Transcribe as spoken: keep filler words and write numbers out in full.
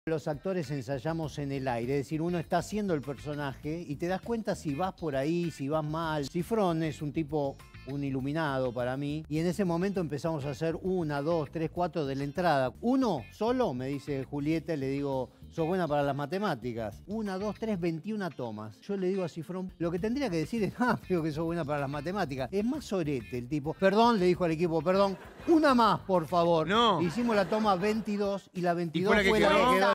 Los actores ensayamos en el aire, es decir, uno está haciendo el personaje y te das cuenta si vas por ahí, si vas mal. Cifrón es un tipo, un iluminado para mí, y en ese momento empezamos a hacer una, dos, tres, cuatro de la entrada. Uno solo, me dice Julieta, y le digo, sos buena para las matemáticas. Una, dos, tres, veintiuna tomas. Yo le digo a Cifrón, lo que tendría que decir es, ah, creo que sos buena para las matemáticas. Es más sorete el tipo. Perdón, le dijo al equipo, perdón, una más, por favor. No. Hicimos la toma veintidós y la veintidós ¿Y fue la que fue la quedó? que quedó.